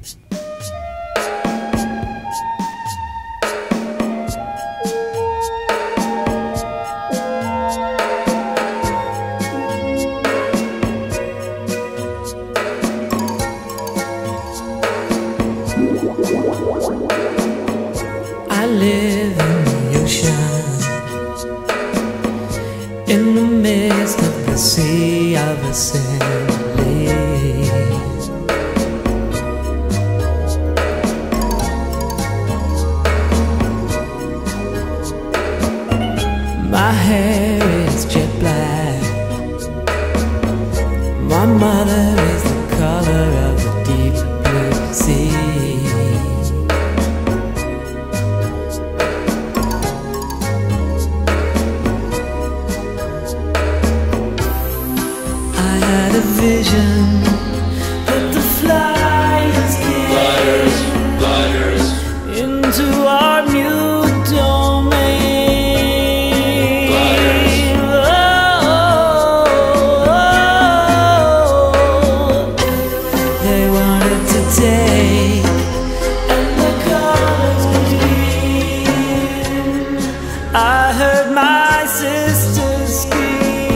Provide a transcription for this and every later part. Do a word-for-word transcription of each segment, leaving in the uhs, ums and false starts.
I live in the ocean, in the midst of the sea of assembly. My hair is jet black, my mother is the color of the deep blue sea. A vision that the flyers came flyers, flyers. Into our new domain. Oh, oh, oh. They wanted to take and the colors green. I heard my sister scream.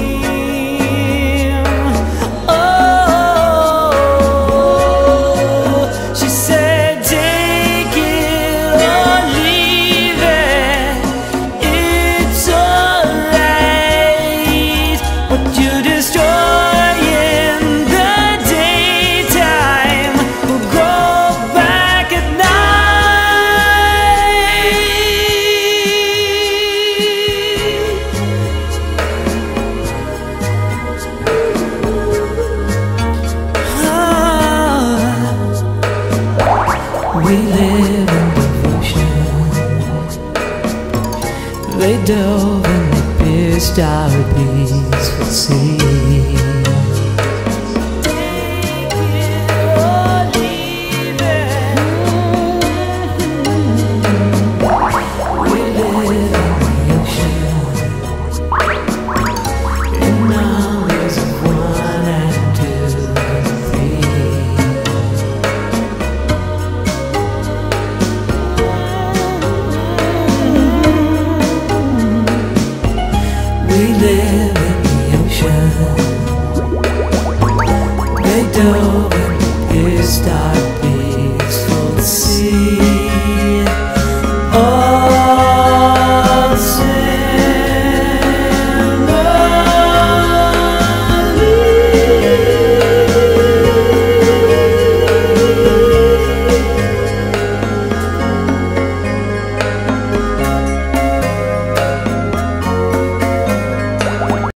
We live in devotion. They dove and they pierced our peaceful sea. Take it or leave it. We live in the ocean, in numbers of one and two and three. We live in the ocean. They dove and pierced our peaceful sea.